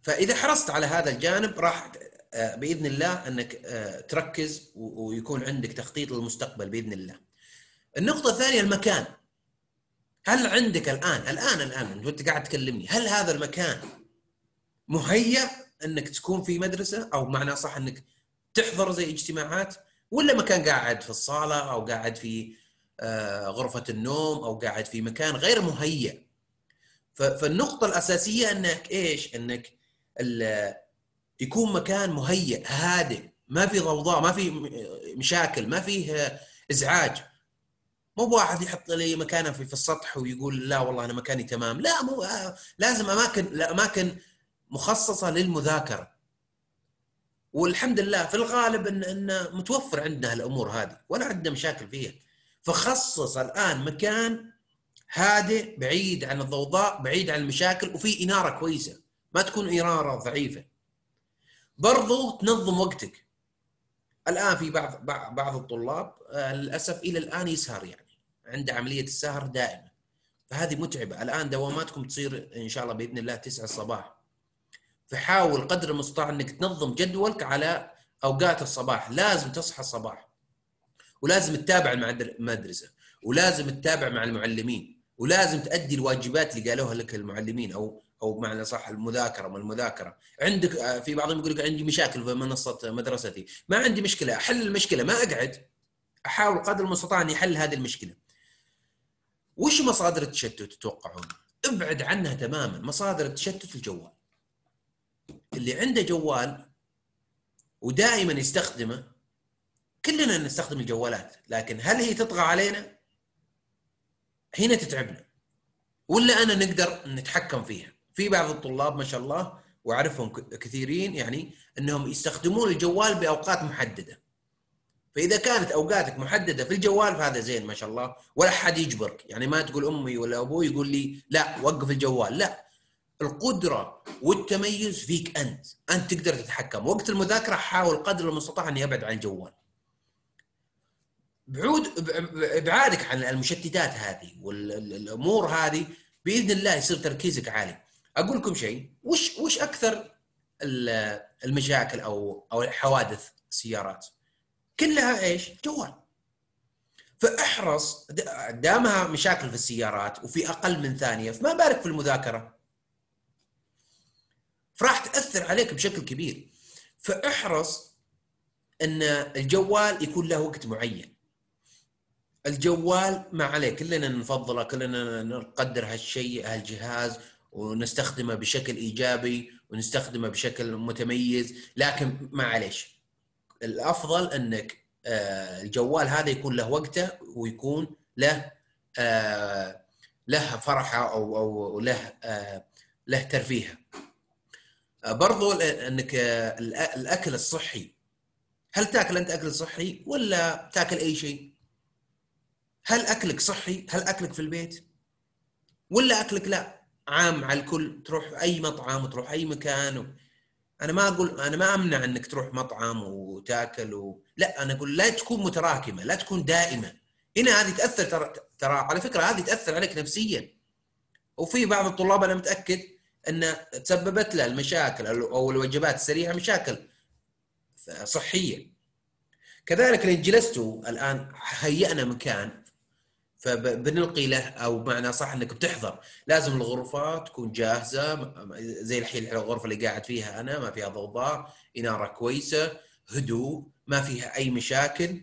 فاذا حرصت على هذا الجانب راح باذن الله انك تركز ويكون عندك تخطيط للمستقبل باذن الله. النقطه الثانيه المكان. هل عندك الان وانت قاعد تكلمني، هل هذا المكان مهيأ انك تكون في مدرسه، او معنى صح انك تحضر زي اجتماعات، ولا مكان قاعد في الصاله او قاعد في غرفه النوم او قاعد في مكان غير مهيأ؟ فالنقطه الاساسيه انك ايش؟ انك يكون مكان مهيأ هادئ، ما في ضوضاء، ما في مشاكل، ما فيه ازعاج. مو بواحد يحط لي مكانه في السطح ويقول لا والله انا مكاني تمام. لا، مو لازم اماكن مخصصه للمذاكره. والحمد لله في الغالب ان متوفر عندنا الامور هذه ولا عندنا مشاكل فيها. فخصص الان مكان هادئ بعيد عن الضوضاء، بعيد عن المشاكل، وفي اناره كويسه، ما تكون اناره ضعيفه. برضو تنظم وقتك. الان في بعض الطلاب للاسف الى الان يسهر، يعني عنده عمليه السهر دائمه، فهذه متعبه. الان دواماتكم تصير ان شاء الله باذن الله 9 الصباح، فحاول قدر المستطاع انك تنظم جدولك على اوقات الصباح. لازم تصحى الصباح، ولازم تتابع مع المدرسه، ولازم تتابع مع المعلمين، ولازم تؤدي الواجبات اللي قالوها لك المعلمين، او معنى صح المذاكره. ما المذاكره عندك، في بعضهم يقول لك عندي مشاكل في منصه مدرستي. ما عندي مشكله، احل المشكله، ما اقعد، احاول قدر المستطاع اني احل هذه المشكله. وش مصادر التشتت تتوقعون؟ ابعد عنها تماما. مصادر التشتت الجوال. اللي عنده جوال ودائما يستخدمه، كلنا نستخدم الجوالات، لكن هل هي تطغى علينا؟ هنا تتعبنا، ولا أنا نقدر نتحكم فيها؟ في بعض الطلاب ما شاء الله وأعرفهم كثيرين، يعني أنهم يستخدمون الجوال بأوقات محددة. فإذا كانت أوقاتك محددة في الجوال فهذا زين ما شاء الله، ولا أحد يجبرك. يعني ما تقول أمي ولا أبوي يقول لي لا وقف الجوال، لا. القدرة والتميز فيك أنت تقدر تتحكم. وقت المذاكرة حاول قدر المستطاع أن يبعد عن الجوال. ابعادك عن المشتتات هذه والامور هذه باذن الله يصير تركيزك عالي. اقول لكم شيء، وش اكثر المشاكل او حوادث السيارات؟ كلها ايش؟ جوال. فاحرص، دامها مشاكل في السيارات وفي اقل من ثانيه، فما بالك في المذاكره، فراح تاثر عليك بشكل كبير. فاحرص ان الجوال يكون له وقت معين. الجوال ما عليه، كلنا نفضله، كلنا نقدر هالشيء، هالجهاز، ونستخدمه بشكل ايجابي ونستخدمه بشكل متميز، لكن ما عليش. الافضل انك الجوال هذا يكون له وقته، ويكون له فرحه او له ترفيه. برضو انك الاكل الصحي. هل تاكل انت اكل صحي ولا تاكل اي شيء؟ هل اكلك صحي؟ هل اكلك في البيت؟ ولا اكلك لا عام على الكل، تروح اي مطعم وتروح اي مكان انا ما امنع انك تروح مطعم وتاكل لا، انا اقول لا تكون متراكمه، لا تكون دائمه. هنا هذه تاثر، ترى على فكره هذه تاثر عليك نفسيا. وفي بعض الطلاب انا متاكد ان تسببت له المشاكل او الوجبات السريعه مشاكل صحيه. كذلك لو جلستوا الان هيئنا مكان فبنلقي له، او بمعنى صح انك بتحضر، لازم الغرفه تكون جاهزه زي الحين الغرفه اللي قاعد فيها انا، ما فيها ضوضاء، اناره كويسه، هدوء، ما فيها اي مشاكل.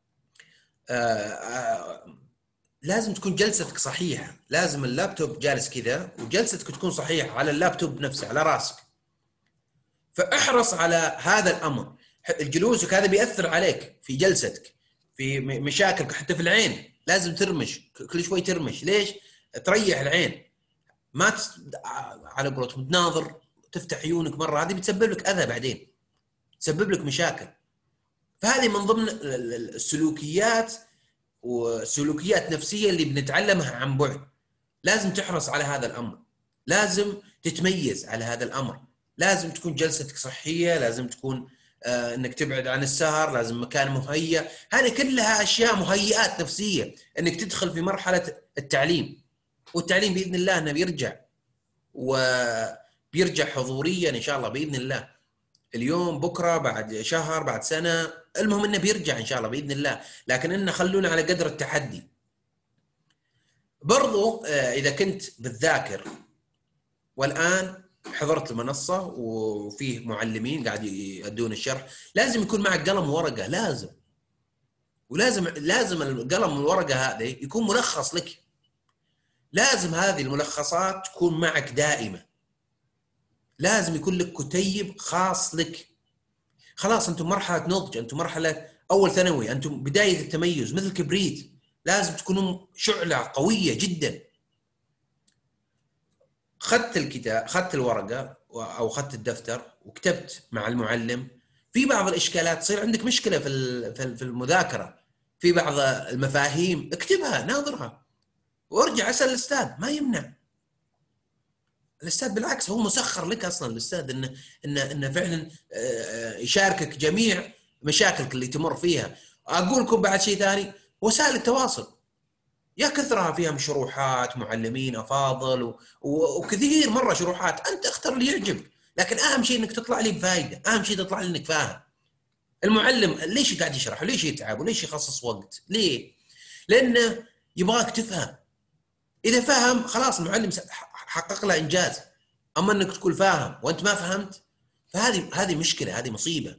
لازم تكون جلستك صحيحه، لازم اللابتوب جالس كذا وجلستك تكون صحيحه على اللابتوب نفسه على راسك. فاحرص على هذا الامر. جلوسك هذا بيأثر عليك في جلستك، في مشاكلك، حتى في العين لازم ترمش كل شوي. ترمش ليش؟ تريح العين، ما على قولتهم تناظر تفتح عيونك مره، هذه بتسبب لك اذى بعدين، تسبب لك مشاكل. فهذه من ضمن السلوكيات وسلوكيات نفسيه اللي بنتعلمها عن بعد. لازم تحرص على هذا الامر، لازم تتميز على هذا الامر، لازم تكون جلستك صحيه، لازم تكون انك تبعد عن السهر، لازم مكان مهيأ. هذه كلها اشياء مهيئات نفسيه انك تدخل في مرحله التعليم. والتعليم باذن الله انه بيرجع، بيرجع حضوريا ان شاء الله باذن الله، اليوم بكره بعد شهر بعد سنه، المهم انه بيرجع ان شاء الله باذن الله، لكن انه خلونا على قدر التحدي. برضو اذا كنت بتذاكر والان حضرت المنصه وفيه معلمين قاعد يدون الشرح، لازم يكون معك قلم وورقه، لازم القلم والورقه هذه يكون ملخص لك، لازم هذه الملخصات تكون معك دائما، لازم يكون لك كتيب خاص لك. خلاص انتم مرحله نضج، انتم مرحله اول ثانوي، انتم بدايه التميز مثل كبريت، لازم تكونوا شعله قويه جدا. اخذت الكتاب، اخذت الورقه او اخذت الدفتر وكتبت مع المعلم، في بعض الاشكالات تصير عندك مشكله في المذاكره، في بعض المفاهيم اكتبها ناظرها وارجع اسال الاستاذ، ما يمنع. الاستاذ بالعكس هو مسخر لك اصلا، الاستاذ انه فعلا يشاركك جميع مشاكلك اللي تمر فيها. اقول لكم بعد شيء ثاني، وسائل التواصل يا كثرها فيها شروحات معلمين افاضل وكثير مره شروحات، انت اختر اللي يعجبك، لكن اهم شيء انك تطلع لي بفائده، اهم شيء تطلع لي انك فاهم. المعلم ليش قاعد يشرح وليش يتعب وليش يخصص وقت؟ ليه؟ لانه يبغاك تفهم. اذا فهم خلاص المعلم حقق له انجاز. اما انك تكون فاهم وانت ما فهمت، فهذه مشكله، هذه مصيبه.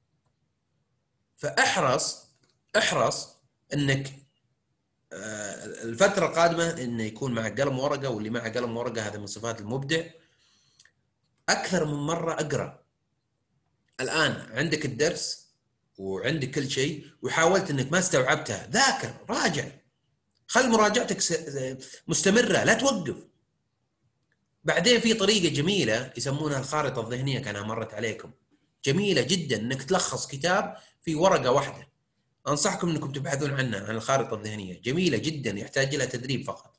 فاحرص انك الفتره القادمه انه يكون معك قلم ورقه، واللي معه قلم ورقه هذا من صفات المبدع. اكثر من مره اقرا. الان عندك الدرس وعندك كل شيء وحاولت انك ما استوعبتها، ذاكر، راجع، خل مراجعتك مستمره، لا توقف. بعدين في طريقه جميله يسمونها الخارطه الذهنيه، كانها مرت عليكم، جميله جدا انك تلخص كتاب في ورقه واحده. انصحكم انكم تبحثون عنها، عن الخارطه الذهنيه، جميله جدا، يحتاج لها تدريب فقط.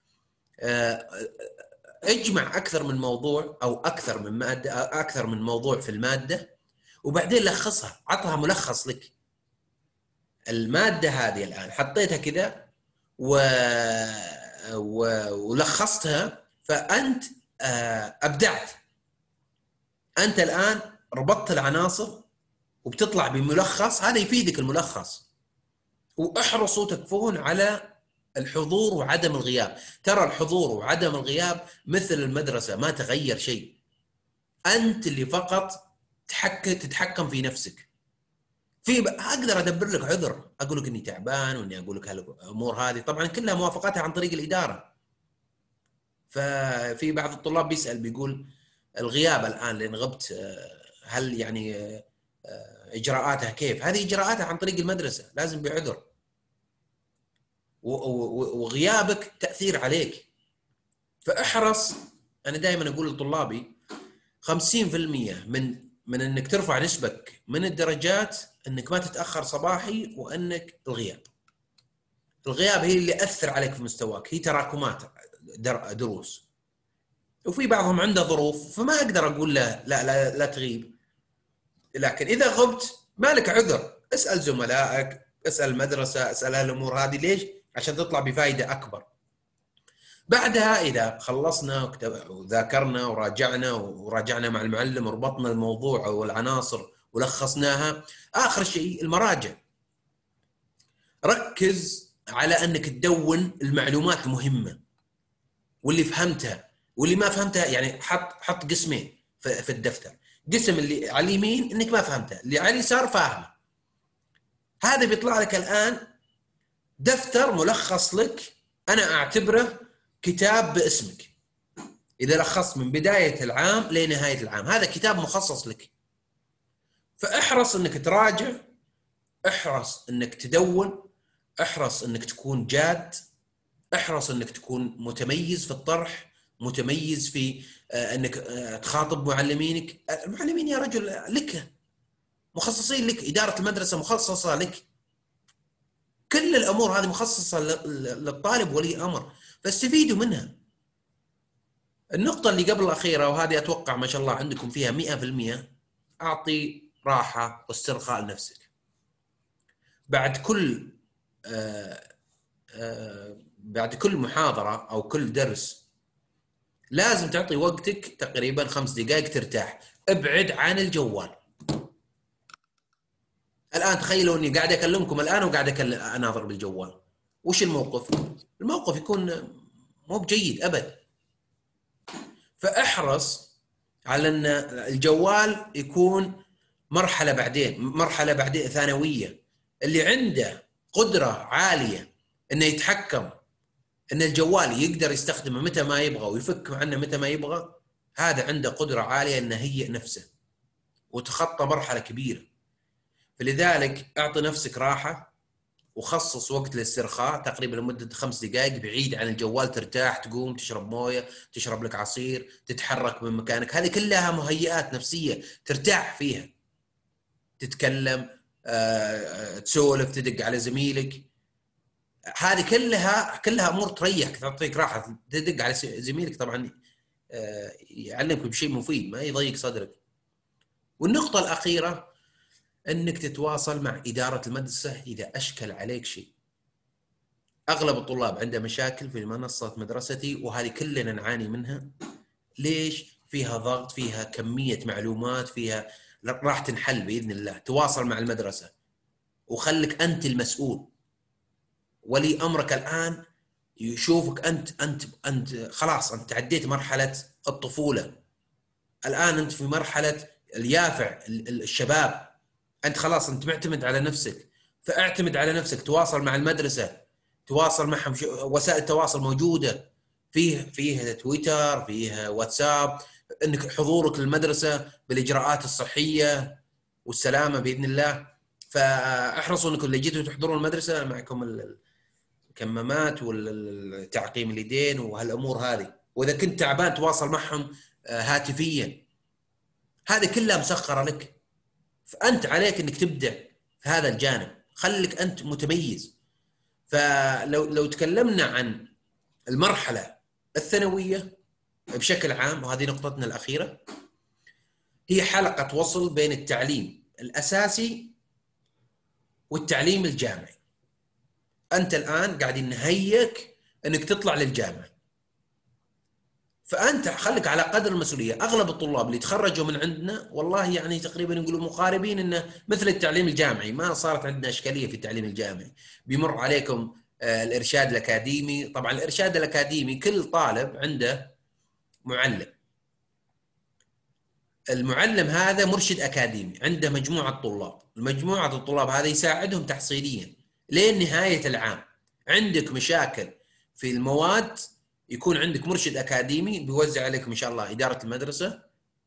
اجمع اكثر من موضوع او اكثر من ماده، اكثر من موضوع في الماده، وبعدين لخصها، عطها ملخص لك. الماده هذه الان حطيتها كذا ولخصتها، فانت ابدعت. انت الان ربطت العناصر وبتطلع بملخص، هذا يفيدك الملخص. واحرصوا تكفون على الحضور وعدم الغياب، ترى الحضور وعدم الغياب مثل المدرسة، ما تغير شيء، أنت اللي فقط تتحكم في نفسك. أقدر أدبر لك عذر، أقول لك إني تعبان وإني أقول لك هالأمور هذه، طبعا كلها موافقتها عن طريق الإدارة. ففي بعض الطلاب بيسأل بيقول الغياب الآن لأن غبت، هل يعني إجراءاتها كيف؟ هذه إجراءاتها عن طريق المدرسة، لازم بعذر، وغيابك تأثير عليك. فاحرص، أنا دائما أقول لطلابي 50% من أنك ترفع نسبك من الدرجات أنك ما تتأخر صباحي، وأنك الغياب هي اللي أثر عليك في مستواك، هي تراكمات دروس. وفي بعضهم عنده ظروف فما أقدر أقول له لا تغيب، لكن إذا غبت ما لك عذر، اسأل زملائك، اسأل المدرسة، اسأل هالأمور هذه، ليش؟ عشان تطلع بفائدة أكبر. بعدها إذا خلصنا وذاكرنا وراجعنا مع المعلم وربطنا الموضوع والعناصر ولخصناها، آخر شيء المراجع. ركز على أنك تدون المعلومات المهمة واللي فهمتها واللي ما فهمتها، يعني حط قسمين في الدفتر، قسم اللي على اليمين أنك ما فهمتها، اللي على اليسار فاهمه. هذا بيطلع لك الآن دفتر ملخص لك، أنا أعتبره كتاب باسمك. إذا لخصت من بداية العام لنهاية العام، هذا كتاب مخصص لك. فاحرص أنك تراجع، احرص أنك تدون، احرص أنك تكون جاد، احرص أنك تكون متميز في الطرح، متميز في أنك تخاطب معلمينك. المعلمين يا رجل لك، مخصصين لك، إدارة المدرسة مخصصة لك، كل الأمور هذه مخصصة للطالب ولي أمر، فاستفيدوا منها. النقطة اللي قبل الأخيرة، وهذه أتوقع ما شاء الله عندكم فيها 100%، أعطي راحة واسترخاء لنفسك. بعد كل محاضرة أو كل درس لازم تعطي وقتك تقريبا 5 دقائق ترتاح، ابعد عن الجوال. الان تخيلوا اني قاعد اكلمكم الان وقاعد اناظر بالجوال، وش الموقف؟ الموقف يكون مو بجيد ابد. فاحرص على ان الجوال يكون مرحله بعدين ثانويه. اللي عنده قدره عاليه انه يتحكم ان الجوال يقدر يستخدمه متى ما يبغى ويفك عنه متى ما يبغى، هذا عنده قدره عاليه انه يهيئ نفسه وتخطى مرحله كبيره. فلذلك اعطي نفسك راحه وخصص وقت للاسترخاء تقريبا لمده 5 دقائق بعيد عن الجوال، ترتاح، تقوم تشرب مويه، تشرب لك عصير، تتحرك من مكانك. هذه كلها مهيئات نفسيه ترتاح فيها. تتكلم، تسولف، تدق على زميلك، هذه كلها امور تريحك، تعطيك راحه. تدق على زميلك طبعا يعلمك بشيء مفيد ما يضيق صدرك. والنقطه الاخيره انك تتواصل مع اداره المدرسه اذا اشكل عليك شيء. اغلب الطلاب عنده مشاكل في منصه مدرستي، وهذه كلنا نعاني منها. ليش؟ فيها ضغط، فيها كميه معلومات، فيها راح تنحل باذن الله. تواصل مع المدرسه وخلك انت المسؤول. ولي امرك الان يشوفك انت خلاص، انت تعديت مرحله الطفوله، الان انت في مرحله اليافع الشباب، انت خلاص انت معتمد على نفسك. فاعتمد على نفسك، تواصل مع المدرسه، تواصل معهم. وسائل التواصل موجوده، فيه تويتر، فيه واتساب، انك حضورك للمدرسه بالاجراءات الصحيه والسلامه باذن الله. فاحرصوا انكم اللي جيتوا تحضرون المدرسه معكم الكمامات والتعقيم اليدين وهالامور هذه. واذا كنت تعبان تواصل معهم هاتفيا. هذه كلها مسخره لك، فانت عليك انك تبدع في هذا الجانب، خليك انت متميز. فلو تكلمنا عن المرحله الثانويه بشكل عام، وهذه نقطتنا الاخيره، هي حلقه وصل بين التعليم الاساسي والتعليم الجامعي. انت الان قاعدين نهيئك انك تطلع للجامعه، فانت خليك على قدر المسؤوليه. اغلب الطلاب اللي تخرجوا من عندنا والله يعني تقريبا يقولوا مقاربين انه مثل التعليم الجامعي، ما صارت عندنا اشكاليه في التعليم الجامعي. بيمر عليكم الارشاد الاكاديمي. طبعا الارشاد الاكاديمي كل طالب عنده معلم. المعلم هذا مرشد اكاديمي، عنده مجموعه طلاب، المجموعه الطلاب هذه يساعدهم تحصيليا لين نهايه العام. عندك مشاكل في المواد، يكون عندك مرشد اكاديمي بيوزع عليكم ان شاء الله اداره المدرسه.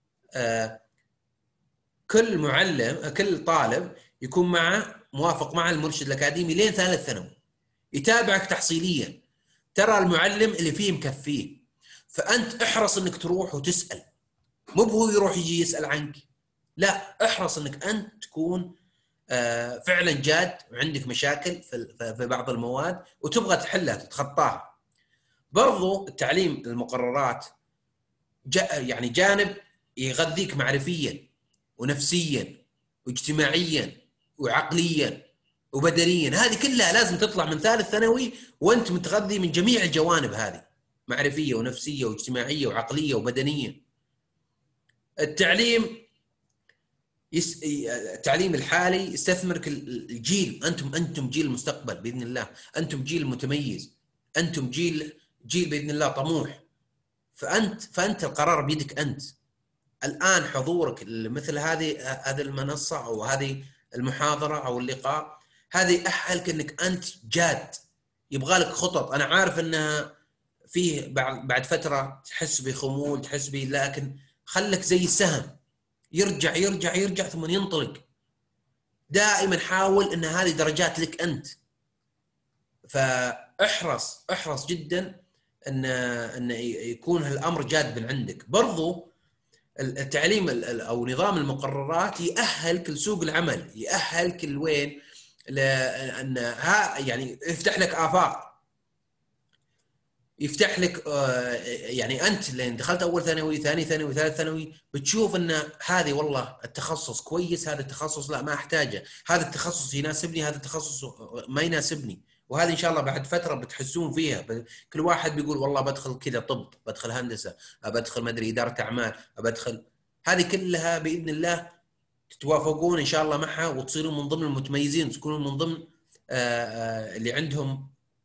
كل معلم، كل طالب يكون موافق مع المرشد الاكاديمي لين ثالث ثانوي، يتابعك تحصيليا. ترى المعلم اللي فيه مكفيه. فانت احرص انك تروح وتسال، مو هو يروح يجي يسال عنك، لا، احرص انك انت تكون فعلا جاد وعندك مشاكل في بعض المواد وتبغى تحلها تتخطاها. برضو التعليم المقررات يعني جانب يغذيك معرفيا ونفسيا واجتماعيا وعقليا وبدنيا. هذه كلها لازم تطلع من ثالث ثانوي وانت متغذي من جميع الجوانب هذه، معرفيه ونفسيه واجتماعيه وعقليه وبدنيه. التعليم الحالي يستثمرك الجيل. انتم جيل المستقبل باذن الله، انتم جيل متميز، انتم جيل باذن الله طموح. فانت القرار بيدك انت. الان حضورك مثل هذه المنصه او هذه المحاضره او اللقاء، هذه يأهلك انك انت جاد. يبغى لك خطط. انا عارف انها فيه بعد فتره تحس بخمول، تحس لكن خلك زي السهم يرجع يرجع يرجع ثم ينطلق. دائما حاول ان هذه درجات لك انت. فاحرص جدا ان يكون هالامر جاد من عندك. برضو التعليم او نظام المقررات يأهلك لسوق العمل، يأهلك لوين؟ لان يعني يفتح لك آفاق، يفتح لك يعني انت لين دخلت اول ثانوي، ثاني ثانوي، ثالث ثانوي، بتشوف ان هذه والله التخصص كويس، هذا التخصص لا ما احتاجه، هذا التخصص يناسبني، هذا التخصص ما يناسبني. وهذه ان شاء الله بعد فتره بتحسون فيها. كل واحد بيقول والله بدخل كذا طب، بدخل هندسه، بدخل ما ادري اداره اعمال، بدخل. هذه كلها باذن الله تتوافقون ان شاء الله معها وتصيرون من ضمن المتميزين، تكونون من ضمن اللي عندهم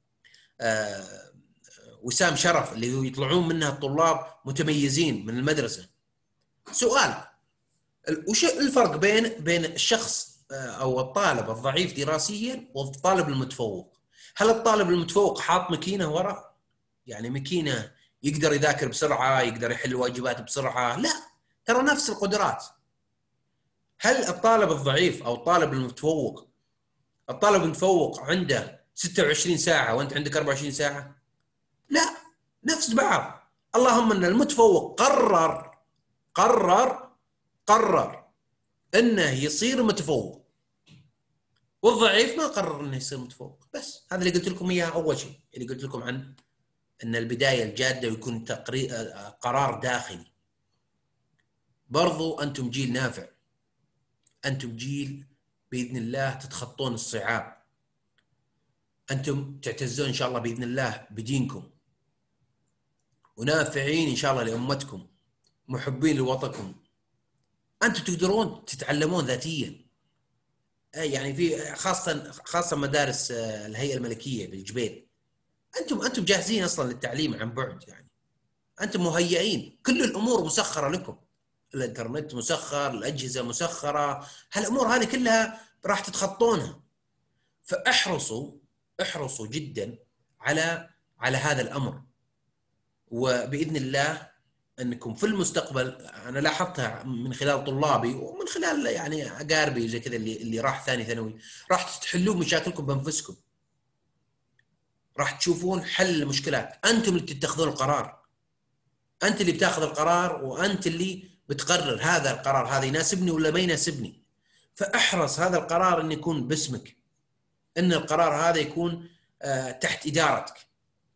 وسام شرف، اللي هو يطلعون منها الطلاب متميزين من المدرسه. سؤال: وش الفرق بين الشخص او الطالب الضعيف دراسيا والطالب المتفوق؟ هل الطالب المتفوق حاط ماكينه وراء، يعني ماكينه يقدر يذاكر بسرعه، يقدر يحل الواجبات بسرعه؟ لا، ترى نفس القدرات. هل الطالب الضعيف او الطالب المتفوق، الطالب المتفوق عنده 26 ساعه وانت عندك 24 ساعه؟ لا، نفس بعض. اللهم ان المتفوق قرر انه يصير متفوق، والضعيف ما قرر انه يصير متفوق. بس هذا اللي قلت لكم اياه اول شيء، اللي قلت لكم عن ان البدايه الجاده ويكون قرار داخلي. برضو انتم جيل نافع، انتم جيل باذن الله تتخطون الصعاب، انتم تعتزون ان شاء الله باذن الله بدينكم، ونافعين ان شاء الله لامتكم، محبين لوطنكم. انتم تقدرون تتعلمون ذاتيا، يعني في خاصه مدارس الهيئه الملكيه بالجبيل، انتم جاهزين اصلا للتعليم عن بعد، يعني انتم مهيئين، كل الامور مسخره لكم، الانترنت مسخر، الاجهزه مسخره، هالامور هذه كلها راح تتخطونها. فاحرصوا جدا على هذا الامر، وباذن الله انكم في المستقبل، انا لاحظتها من خلال طلابي ومن خلال يعني اقاربي زي كذا اللي راح ثاني ثانوي، راح تحلون مشاكلكم بانفسكم، راح تشوفون حل المشكلات، انتم اللي تتخذون القرار، انت اللي بتاخذ القرار، وانت اللي بتقرر هذا القرار هذا يناسبني ولا ما يناسبني. فاحرص هذا القرار ان يكون باسمك، ان القرار هذا يكون تحت ادارتك.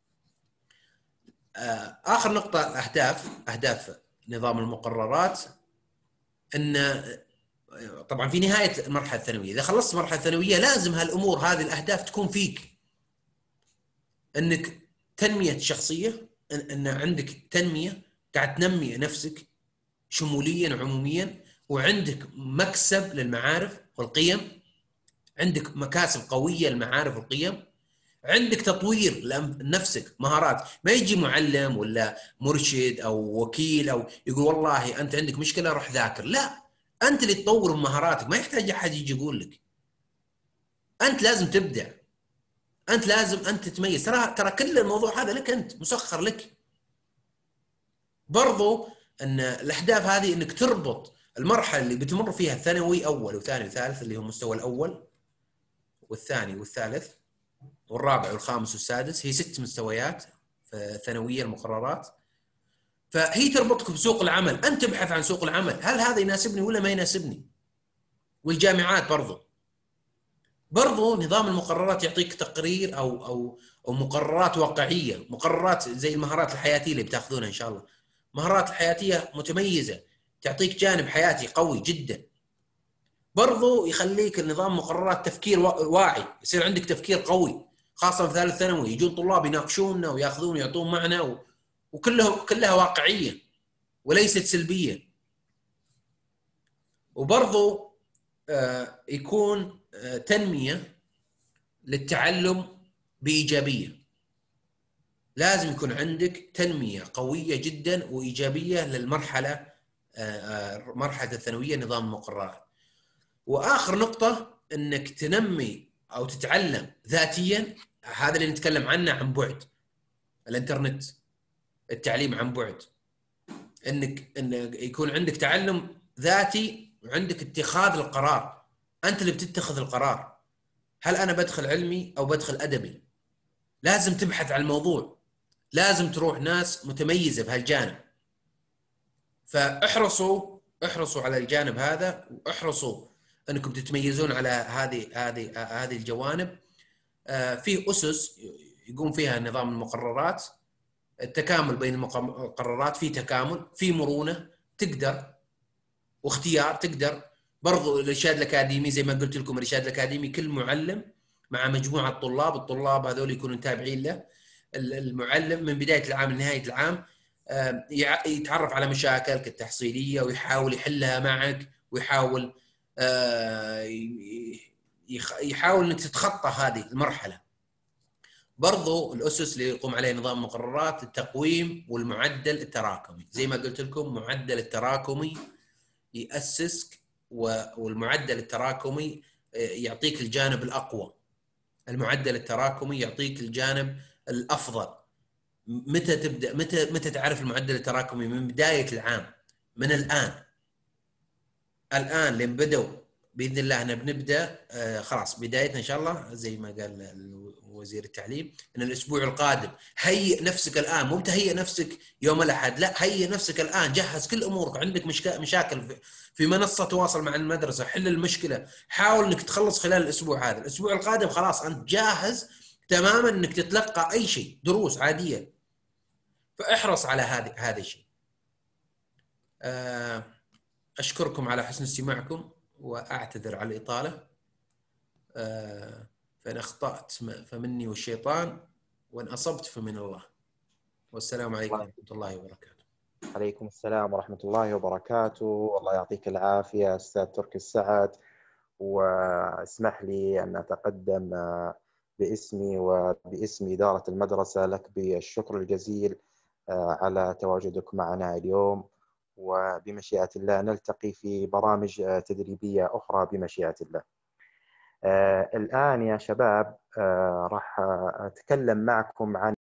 اخر نقطه، اهداف نظام المقررات، ان طبعا في نهايه المرحله الثانويه، اذا خلصت المرحله الثانويه لازم هالامور هذه الاهداف تكون فيك، انك تنميه شخصيه، ان عندك تنميه، قاعد تنمي نفسك شموليا وعموميا، وعندك مكسب للمعارف والقيم، عندك مكاسب قويه للمعارف والقيم، عندك تطوير لنفسك، مهارات. ما يجي معلم ولا مرشد او وكيل او يقول والله انت عندك مشكله روح ذاكر، لا، انت اللي تطور من مهاراتك، ما يحتاج احد يجي يقول لك. انت لازم تبدع، انت لازم انت تتميز، ترى كل الموضوع هذا لك انت، مسخر لك. برضو ان الاهداف هذه انك تربط المرحله اللي بتمر فيها الثانوي اول وثاني وثالث، اللي هو المستوى الاول والثاني والثالث والرابع والخامس والسادس، هي 6 مستويات ثانويه المقررات. فهي تربطك بسوق العمل، انت تبحث عن سوق العمل، هل هذا يناسبني ولا ما يناسبني. والجامعات برضو نظام المقررات يعطيك تقرير او مقررات واقعيه، مقررات زي المهارات الحياتيه اللي بتاخذونها ان شاء الله، مهارات الحياتيه متميزه، تعطيك جانب حياتي قوي جدا. برضو يخليك النظام مقررات تفكير واعي، يصير عندك تفكير قوي، خاصه في ثالث ثانوي يجون طلاب يناقشوننا وياخذون ويعطون معنا كلها واقعيه وليست سلبيه. وبرضو يكون تنميه للتعلم بايجابيه، لازم يكون عندك تنميه قويه جدا وايجابيه للمرحله مرحله الثانويه نظام المقررات. واخر نقطه انك تنمي او تتعلم ذاتيا، هذا اللي نتكلم عنه عن بعد، الانترنت، التعليم عن بعد، انك يكون عندك تعلم ذاتي وعندك اتخاذ القرار، انت اللي بتتخذ القرار، هل انا بدخل علمي او بدخل ادبي. لازم تبحث عن الموضوع، لازم تروح ناس متميزه بهالجانب. فاحرصوا على الجانب هذا، واحرصوا انكم تتميزون على هذه الجوانب. في اسس يقوم فيها نظام المقررات، التكامل بين المقررات، في تكامل، في مرونه، تقدر واختيار، تقدر برضو الارشاد الاكاديمي زي ما قلت لكم، الارشاد الاكاديمي كل معلم مع مجموعه طلاب، الطلاب هذول يكونوا تابعين له. المعلم من بدايه العام لنهايه العام يتعرف على مشاكلك التحصيليه ويحاول يحلها معك، ويحاول يحاول انك تتخطى هذه المرحله. برضو الاسس اللي يقوم عليه نظام المقررات التقويم والمعدل التراكمي. زي ما قلت لكم معدل التراكمي يأسسك، والمعدل التراكمي يعطيك الجانب الأقوى. المعدل التراكمي يعطيك الجانب الأفضل. متى تبدأ؟ متى تعرف المعدل التراكمي؟ من بداية العام، من الآن لين بدوا بإذن الله احنا بنبدأ خلاص بدايتنا إن شاء الله زي ما قال وزير التعليم إن الأسبوع القادم. هيئ نفسك الآن، مو تهيئ نفسك يوم الأحد، لا، هيئ نفسك الآن، جهز كل أمورك. عندك مشاكل في منصة تواصل مع المدرسة، حل المشكلة، حاول إنك تخلص خلال الأسبوع هذا. الأسبوع القادم خلاص أنت جاهز تماما إنك تتلقى أي شيء، دروس عادية. فاحرص على هذا الشيء. أشكركم على حسن استماعكم وأعتذر على الإطالة. فإن أخطأت فمني والشيطان، وإن أصبت فمن الله. والسلام عليكم ورحمة الله وبركاته. عليكم السلام ورحمة الله وبركاته. الله يعطيك العافية أستاذ تركي السعد، واسمح لي أن أتقدم باسمي وباسم إدارة المدرسة لك بالشكر الجزيل على تواجدك معنا اليوم، وبمشيئة الله نلتقي في برامج تدريبية أخرى بمشيئة الله. الآن يا شباب راح أتكلم معكم عن